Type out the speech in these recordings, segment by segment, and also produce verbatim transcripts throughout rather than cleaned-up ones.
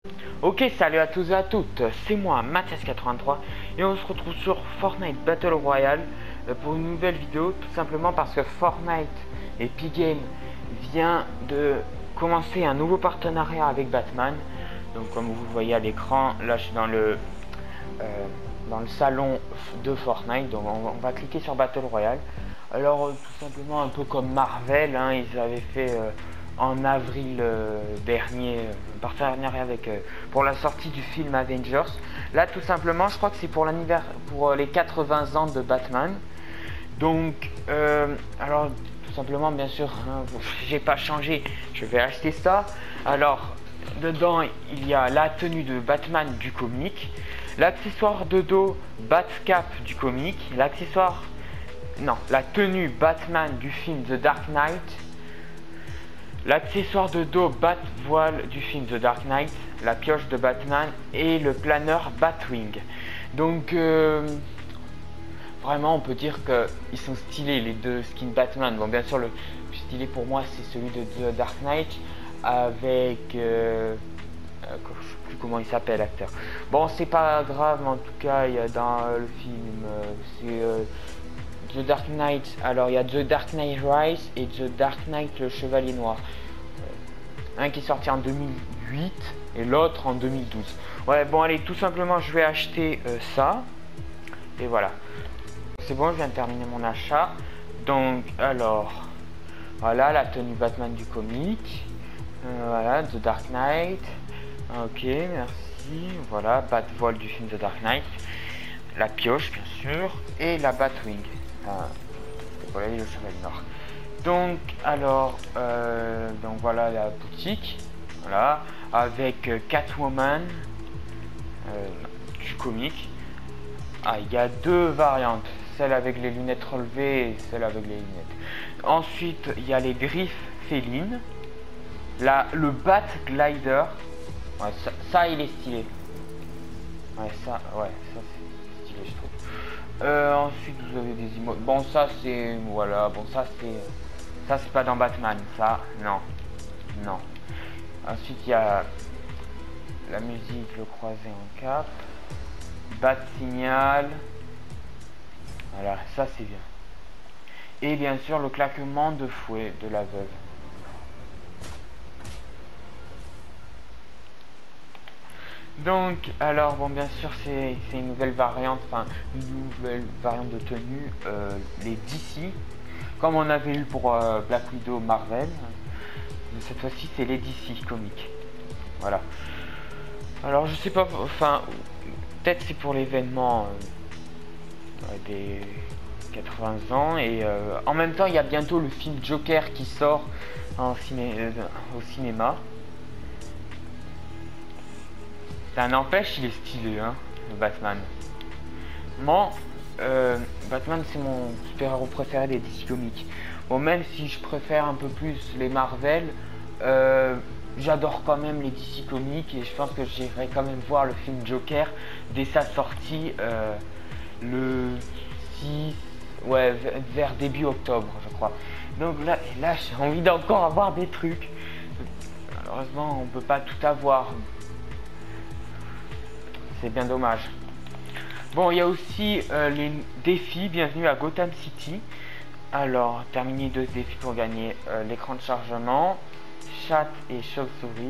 Ok, salut à tous et à toutes, c'est moi Mathias quatre-vingt-trois et on se retrouve sur Fortnite Battle Royale euh, pour une nouvelle vidéo, tout simplement parce que Fortnite et Epic Games vient de commencer un nouveau partenariat avec Batman. Donc comme vous voyez à l'écran, là je suis dans le euh, dans le salon de Fortnite, donc on, on va cliquer sur Battle Royale. Alors euh, tout simplement un peu comme Marvel, hein, ils avaient fait euh, en avril euh, dernier euh, un partenariat avec euh, pour la sortie du film Avengers. Là tout simplement je crois que c'est pour l'anniversaire, pour euh, les quatre-vingts ans de Batman. Donc euh, alors tout simplement bien sûr hein, j'ai pas changé, je vais acheter ça. Alors dedans il y a la tenue de Batman du comic, l'accessoire de dos Batcap du comic, l'accessoire non la tenue Batman du film The Dark Knight, l'accessoire de dos Bat-Voile du film The Dark Knight, la pioche de Batman et le planeur Batwing. Donc euh, vraiment on peut dire qu'ils sont stylés les deux skins Batman. Bon bien sûr le plus stylé pour moi c'est celui de The Dark Knight avec euh, euh, je sais plus comment il s'appelle l'acteur. Bon c'est pas grave, mais en tout cas il y a dans euh, le film euh, c'est euh, The Dark Knight, alors il y a The Dark Knight Rise et The Dark Knight le Chevalier Noir. Euh, un qui est sorti en deux mille huit et l'autre en deux mille douze. Ouais bon allez tout simplement je vais acheter euh, ça. Et voilà. C'est bon, je viens de terminer mon achat. Donc alors, voilà la tenue Batman du comic. Euh, voilà, The Dark Knight. Ok, merci. Voilà, Bat-Voile du film The Dark Knight. La pioche bien sûr. Et la Batwing. Enfin, voilà le chevalier noir. Donc alors, euh, donc voilà la boutique. Voilà, avec euh, Catwoman euh, du comic. Ah, il y a deux variantes, celle avec les lunettes relevées et celle avec les lunettes. Ensuite, il y a les griffes félines. Là, le Bat Glider. Ouais, ça, ça, il est stylé. Ouais, ça, ouais, ça c'est stylé, je trouve. Euh, ensuite, vous avez des emotes. Bon, ça c'est, voilà, bon ça c'est, ça c'est pas dans Batman, ça, non, non. Ensuite, il y a la musique, le croisé en cap. Bat signal. Voilà, ça c'est bien. Et bien sûr le claquement de fouet de la veuve. Donc alors bon bien sûr c'est une nouvelle variante, enfin une nouvelle variante de tenue, euh, les D C, comme on avait eu pour euh, Black Widow Marvel. Cette fois-ci c'est les D C comics. Voilà. Alors je sais pas, enfin peut-être c'est pour l'événement euh, des quatre-vingts ans et euh, en même temps il y a bientôt le film Joker qui sort en ciné euh, au cinéma. Ça n'empêche, il est stylé hein, le Batman. Moi euh, Batman c'est mon super-héros préféré des D C Comics. Bon même si je préfère un peu plus les Marvel, euh, j'adore quand même les D C Comics et je pense que j'irai quand même voir le film Joker dès sa sortie euh, le six, ouais, vers début octobre je crois. Donc là, là j'ai envie d'encore avoir des trucs. Malheureusement on peut pas tout avoir. C'est bien dommage. Bon il y a aussi euh, les défis. Bienvenue à Gotham City. Alors terminer deux défis pour gagner euh, l'écran de chargement, chat et chauve-souris,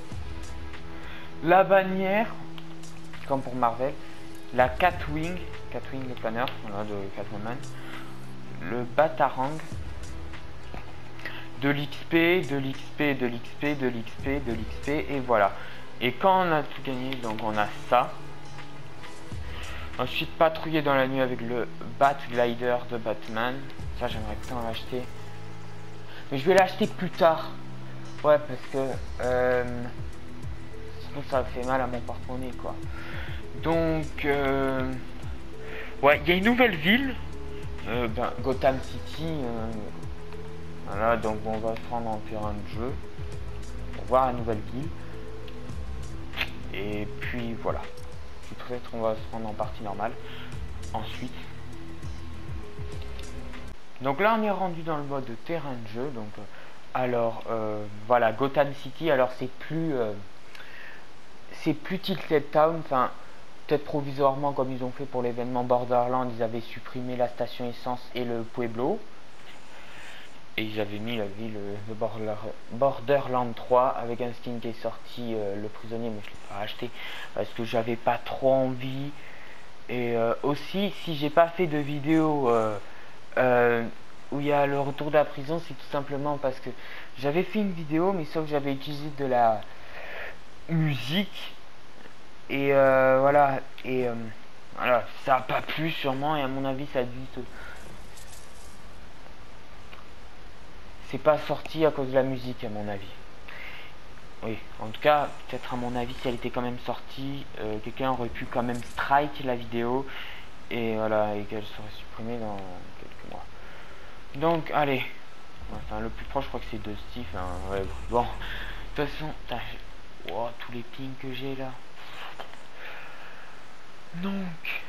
la bannière comme pour Marvel, la Catwing, Catwing le planeur, voilà, de Catwoman, le Batarang, de l'X P, de l'X P, de l'X P, de l'X P, de l'X P et voilà. Et quand on a tout gagné, donc on a ça. Ensuite patrouiller dans la nuit avec le Bat Glider de Batman. Ça j'aimerais bien l'acheter. Mais je vais l'acheter plus tard. Ouais parce que euh, sinon ça fait mal à mon porte-monnaie quoi. Donc euh, ouais il y a une nouvelle ville. Euh, ben, Gotham City. Euh, voilà donc on va se prendre en terrain de jeu. Pour voir la nouvelle ville. Et puis voilà. Peut-être on va se rendre en partie normale. Ensuite. Donc là on est rendu dans le mode de terrain de jeu. Donc euh, alors euh, voilà Gotham City. Alors c'est plus euh, c'est plus Tilted Town, enfin peut-être provisoirement comme ils ont fait pour l'événement Borderland, ils avaient supprimé la station essence et le Pueblo. Et ils avaient mis la ville de Border, Borderland trois avec un skin qui est sorti, euh, le prisonnier, mais je l'ai pas acheté parce que j'avais pas trop envie. Et euh, aussi, si j'ai pas fait de vidéo euh, euh, où il y a le retour de la prison, c'est tout simplement parce que j'avais fait une vidéo, mais sauf que j'avais utilisé de la musique. Et euh, voilà, et euh, voilà, ça a pas plu sûrement, et à mon avis, ça a dû se... C'est pas sorti à cause de la musique, à mon avis. Oui, en tout cas, peut-être à mon avis, si elle était quand même sortie, euh, quelqu'un aurait pu quand même strike la vidéo et voilà, et qu'elle serait supprimée dans quelques mois. Donc, allez, enfin, le plus proche, je crois que c'est de Steve. Hein, ouais, bon, de toute façon, wow, tous les pings que j'ai là. Donc,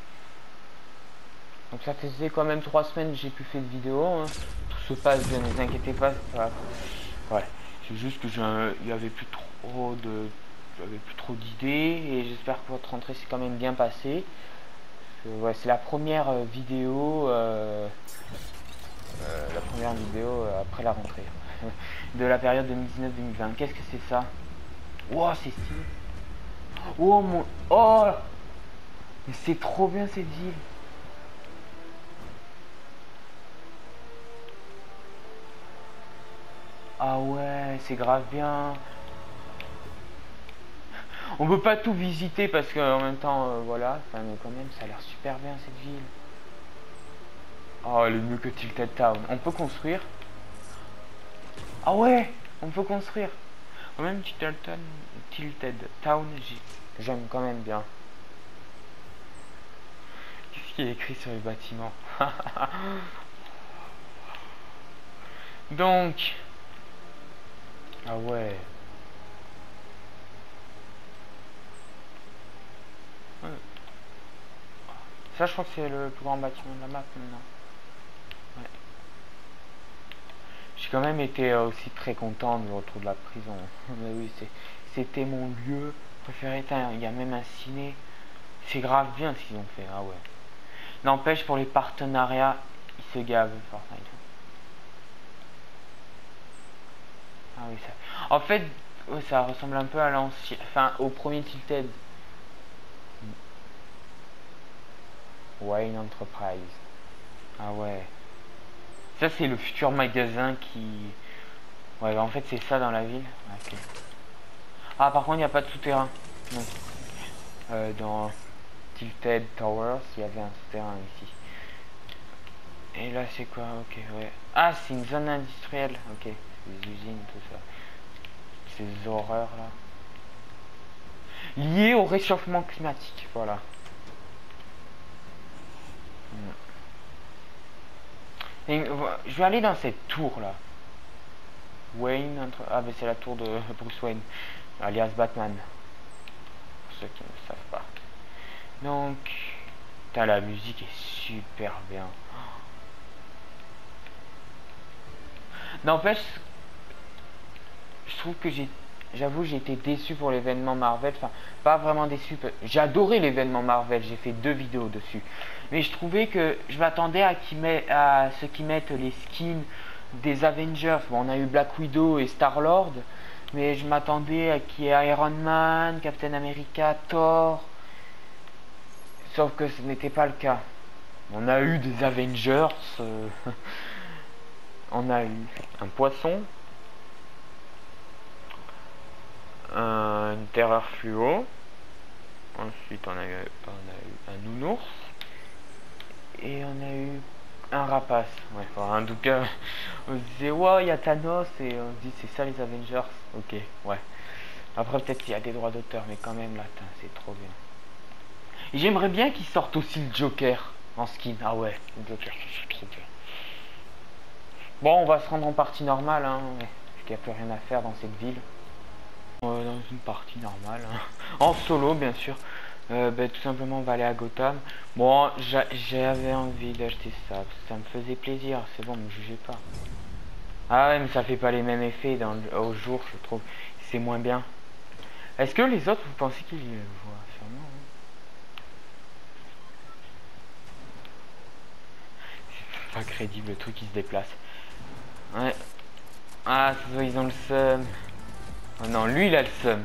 donc ça faisait quand même trois semaines que j'ai plus fait de vidéo. Hein. Tout se passe bien, ne vous inquiétez pas. Ça ouais. C'est juste que il y avait plus trop de, j'avais plus trop d'idées et j'espère que votre rentrée s'est quand même bien passée. Ouais, c'est la première euh, vidéo, euh, euh, la première vidéo euh, après la rentrée de la période deux mille dix-neuf deux mille vingt. Qu'est-ce que c'est ça? Oh, c'est stylé. Oh mon, oh, mais c'est trop bien cette ville. Ah ouais, c'est grave bien. On peut pas tout visiter parce qu'en même temps, euh, voilà. Enfin, mais quand même, ça a l'air super bien cette ville. Oh, elle est mieux que Tilted Town. On peut construire. Ah ouais, on peut construire. Même Tilted Town, Tilted Town, j'aime quand même bien. Qu'est-ce qui est écrit sur les bâtiments? Donc, ah ouais. Ça, je crois que c'est le plus grand bâtiment de la map maintenant. Ouais. J'ai quand même été aussi très content du retour de la prison. Mais oui, c'était mon lieu préféré. Il y a même un ciné. C'est grave bien ce qu'ils ont fait. Ah ouais. N'empêche, pour les partenariats, ils se gavent, Fortnite. Ah oui, ça. En fait, ouais, ça ressemble un peu à l'ancien. Enfin, au premier Tilted. Wayne Enterprise. Ah ouais. Ça, c'est le futur magasin qui. Ouais, en fait, c'est ça dans la ville. Okay. Ah, par contre, il n'y a pas de souterrain. Non. Euh, dans Tilted Towers, il y avait un souterrain ici. Et là, c'est quoi? Ok, ouais. Ah, c'est une zone industrielle. Ok, les usines, tout ça. Ces horreurs là. Liées au réchauffement climatique, voilà. Et, je vais aller dans cette tour là. Wayne, entre... ah ben c'est la tour de Bruce Wayne, alias Batman. Pour ceux qui ne savent pas. Donc, putain, la musique est super bien. N'empêche, je trouve que j'ai, j'avoue, j'ai été déçu pour l'événement Marvel. Enfin, pas vraiment déçu. J'ai adoré l'événement Marvel. J'ai fait deux vidéos dessus. Mais je trouvais que je m'attendais à, qui met, à ceux qui mettent les skins des Avengers. Bon, on a eu Black Widow et Star-Lord. Mais je m'attendais à qui est Iron Man, Captain America, Thor. Sauf que ce n'était pas le cas. On a eu des Avengers. Euh, on a eu un poisson. Un, une terreur fluo. Ensuite, on a, eu, on a eu un nounours. Et on a eu un rapace. Ouais, enfin, en tout cas, on se disait, ouais, il y a Thanos. Et on se dit, c'est ça les Avengers. Ok, ouais. Après, peut-être qu'il y a des droits d'auteur, mais quand même, là, c'est trop bien. Et j'aimerais bien qu'ils sortent aussi le Joker en skin. Ah ouais, le Joker, c'est trop bien. Bon, on va se rendre en partie normale, hein, parce qu'il n'y a plus rien à faire dans cette ville. Euh, dans une partie normale, hein. En solo, bien sûr. Euh, ben, tout simplement, on va aller à Gotham. Bon, j'avais envie d'acheter ça, parce que ça me faisait plaisir. C'est bon, ne me jugez pas. Ah ouais, mais ça fait pas les mêmes effets dans le, au jour, je trouve. C'est moins bien. Est-ce que les autres, vous pensez qu'ils le voient? Sûrement, hein. C'est pas crédible le truc qui se déplace. Ouais. Ah, ça se voit, ils ont le seum. Oh non, lui il a le seum.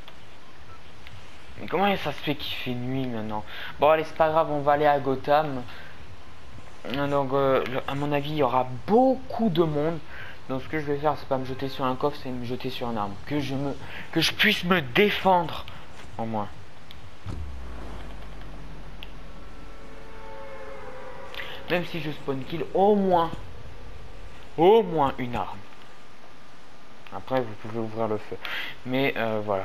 Mais comment ça se fait qu'il fait nuit maintenant? Bon allez, c'est pas grave, on va aller à Gotham. Donc euh, à mon avis il y aura beaucoup de monde. Donc ce que je vais faire, c'est pas me jeter sur un coffre, c'est me jeter sur une arme. Que je me que je puisse me défendre au moins. Même si je spawn kill, au moins au moins une arme. Après vous pouvez ouvrir le feu. Mais euh, voilà.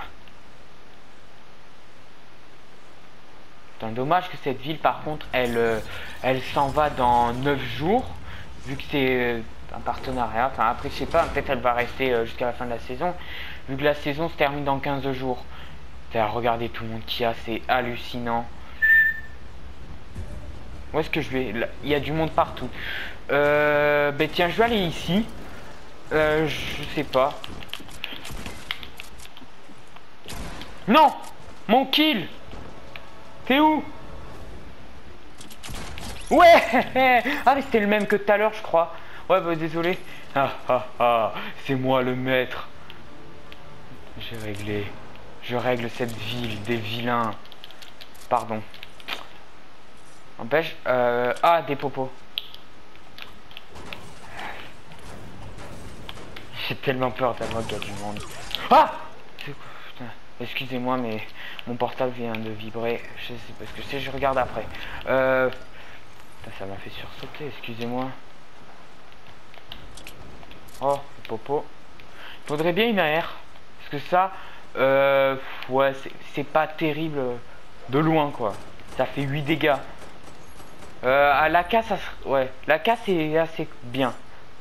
C'est un dommage que cette ville par contre elle euh, elle s'en va dans neuf jours. Vu que c'est euh, un partenariat. Enfin après je sais pas, peut-être elle va rester euh, jusqu'à la fin de la saison. Vu que la saison se termine dans quinze jours. Regardez tout le monde qu'il y a, c'est hallucinant. Où est-ce que je vais? Là, il y a du monde partout. Euh, ben tiens, je vais aller ici. Euh, je sais pas. Non! Mon kill! T'es où? Ouais! Ah mais c'était le même que tout à l'heure, je crois. Ouais, bah désolé. Ah ah ah, c'est moi le maître. J'ai réglé. Je règle cette ville des vilains. Pardon. Empêche. Euh... Ah, des popos. J'ai tellement peur tellement qu'il y a du monde. Ah! Excusez-moi, mais mon portable vient de vibrer. Je sais pas ce que c'est, je regarde après. Euh... Ça m'a fait sursauter, excusez-moi. Oh, popo. Faudrait bien une A R. Parce que ça, euh... ouais, c'est pas terrible de loin, quoi. Ça fait huit dégâts. Euh, à la casse, ça, ouais, la casse est assez bien.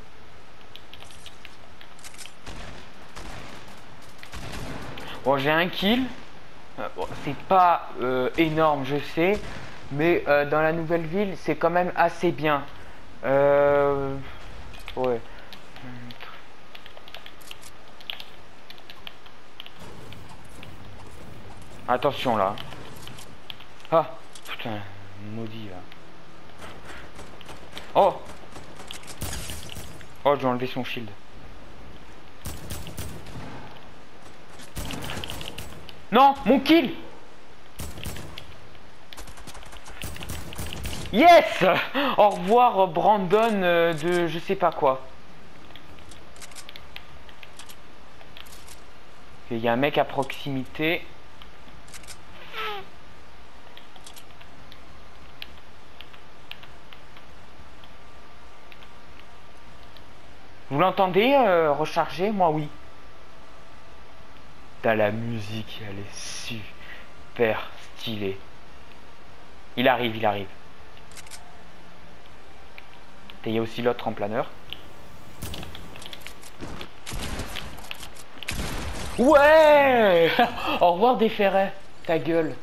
Bon, j'ai un kill. Euh, bon, c'est pas euh, énorme, je sais, mais euh, dans la nouvelle ville, c'est quand même assez bien. Euh, ouais. Attention là. Ah, putain, maudit là. Oh! Oh, j'ai enlevé son shield. Non, mon kill! Yes! Au revoir Brandon euh, de je sais pas quoi. Il y a un mec à proximité. Vous l'entendez euh, recharger? Moi oui. T'as la musique, elle est super stylée. Il arrive, il arrive. Et il y a aussi l'autre en planeur. Ouais. Au revoir des ferrets. Ta gueule.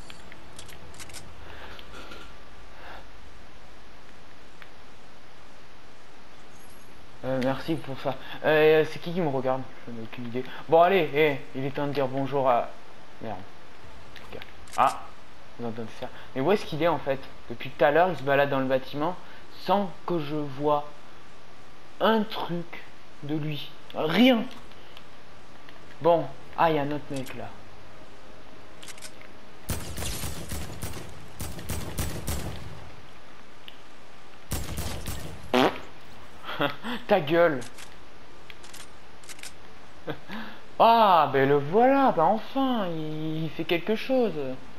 Euh, merci pour ça. Euh, c'est qui qui me regarde? Je n'ai aucune idée. Bon allez, hey, il est temps de dire bonjour à... Merde. Ah, vous entendez ça? Mais où est-ce qu'il est en fait? Depuis tout à l'heure, il se balade dans le bâtiment sans que je vois un truc de lui. Rien. Bon, ah, il y a un autre mec là. Ta gueule. Ah, ben le voilà, ben enfin, il, il fait quelque chose.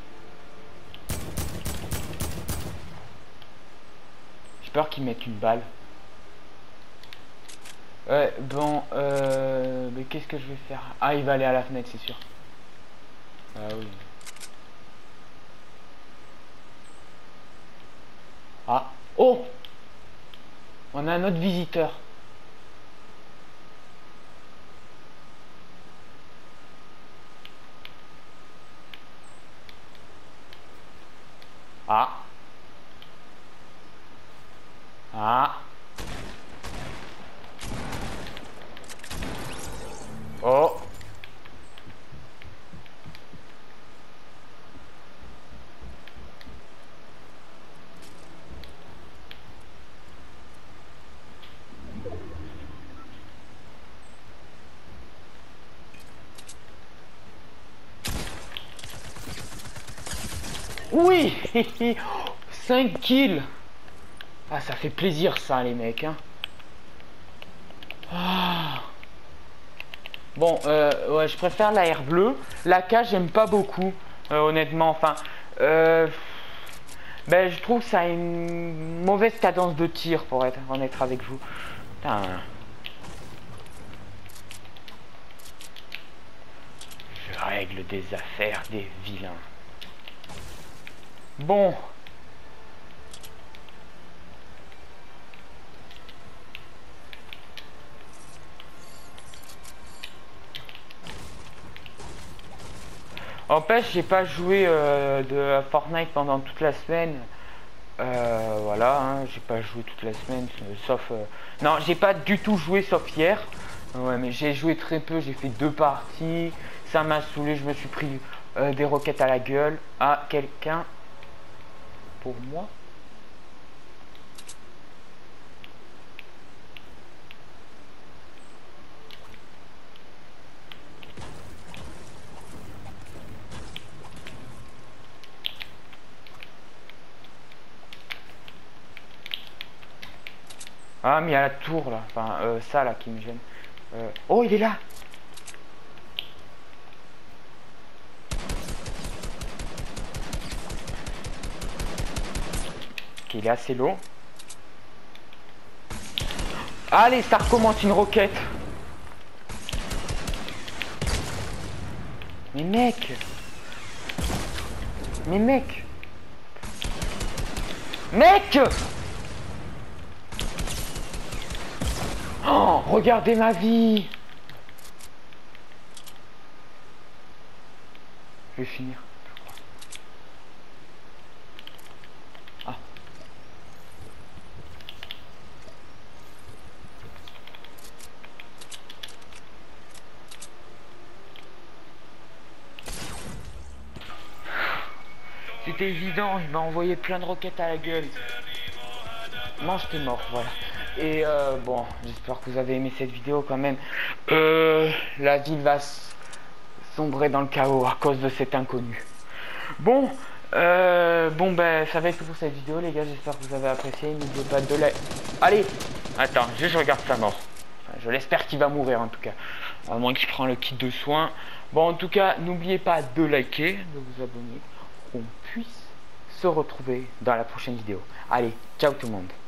J'ai peur qu'il mette une balle. Ouais, bon, euh... mais qu'est-ce que je vais faire? Ah, il va aller à la fenêtre, c'est sûr. Ah oui. Ah, oh! On a un autre visiteur. Ah. Ah. Oh. Oui. Cinq kills. Ah, ça fait plaisir ça les mecs hein. Ah. Bon euh, ouais, je préfère la R bleue. La K j'aime pas beaucoup euh, honnêtement. Enfin euh, ben, je trouve que ça a une mauvaise cadence de tir pour être honnête avec vous. Putain. Je règle des affaires des vilains. Bon. Empêche, j'ai pas joué euh, de Fortnite pendant toute la semaine. Euh, voilà, hein, j'ai pas joué toute la semaine, euh, sauf... Euh... Non, j'ai pas du tout joué sauf hier. Ouais, mais j'ai joué très peu, j'ai fait deux parties. Ça m'a saoulé, je me suis pris euh, des roquettes à la gueule. Ah, quelqu'un pour moi? Ah, mais il y a la tour là, enfin euh, ça là qui me gêne. Euh... Oh, il est là. Ok, il est assez lourd. Allez, ça recommence une roquette. Mais mec. Mais mec. Mec. Oh, regardez ma vie. Je vais finir. Ah. C'était évident, il m'a envoyé plein de roquettes à la gueule. Non, j'étais mort, voilà. Et euh, bon, j'espère que vous avez aimé cette vidéo quand même. Euh, la ville va sombrer dans le chaos à cause de cet inconnu. Bon, euh, bon ben ça va être tout pour cette vidéo les gars. J'espère que vous avez apprécié. N'oubliez pas de like. Allez, attends, juste je regarde sa mort. Enfin, je l'espère qu'il va mourir en tout cas. À moins qu'il prenne le kit de soins. Bon, en tout cas, n'oubliez pas de liker, de vous abonner. Qu'on puisse se retrouver dans la prochaine vidéo. Allez, ciao tout le monde.